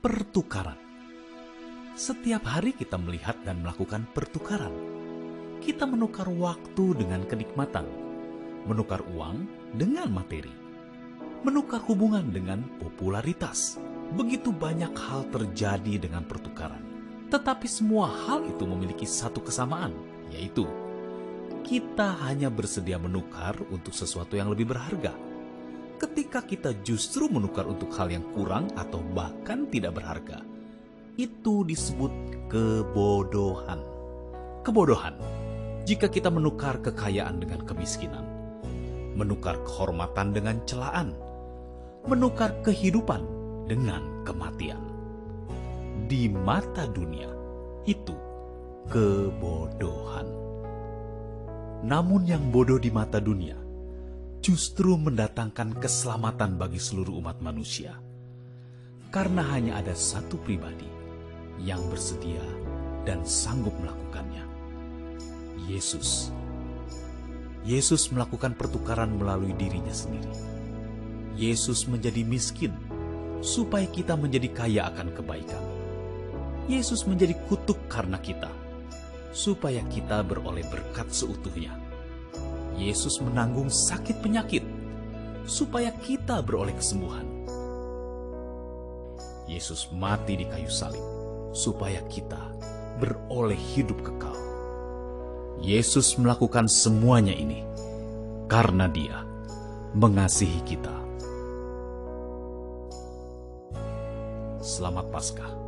pertukaran. Setiap hari kita melihat dan melakukan pertukaran. Kita menukar waktu dengan kenikmatan, menukar uang dengan materi, menukar hubungan dengan popularitas. Begitu banyak hal terjadi dengan pertukaran. Tetapi semua hal itu memiliki satu kesamaan, yaitu kita hanya bersedia menukar untuk sesuatu yang lebih berharga. Ketika kita justru menukar untuk hal yang kurang atau bahkan tidak berharga, itu disebut kebodohan. Kebodohan jika kita menukar kekayaan dengan kemiskinan, menukar kehormatan dengan celaan, menukar kehidupan dengan kematian. Di mata dunia, itu kebodohan. Namun yang bodoh di mata dunia justru mendatangkan keselamatan bagi seluruh umat manusia. Karena hanya ada satu pribadi yang bersedia dan sanggup melakukannya. Yesus. Yesus melakukan pertukaran melalui dirinya sendiri. Yesus menjadi miskin supaya kita menjadi kaya akan kebaikan. Yesus menjadi kutuk karena kita, supaya kita beroleh berkat seutuhnya. Yesus menanggung sakit penyakit, supaya kita beroleh kesembuhan. Yesus mati di kayu salib, supaya kita beroleh hidup kekal. Yesus melakukan semuanya ini karena Dia mengasihi kita. Selamat Paskah.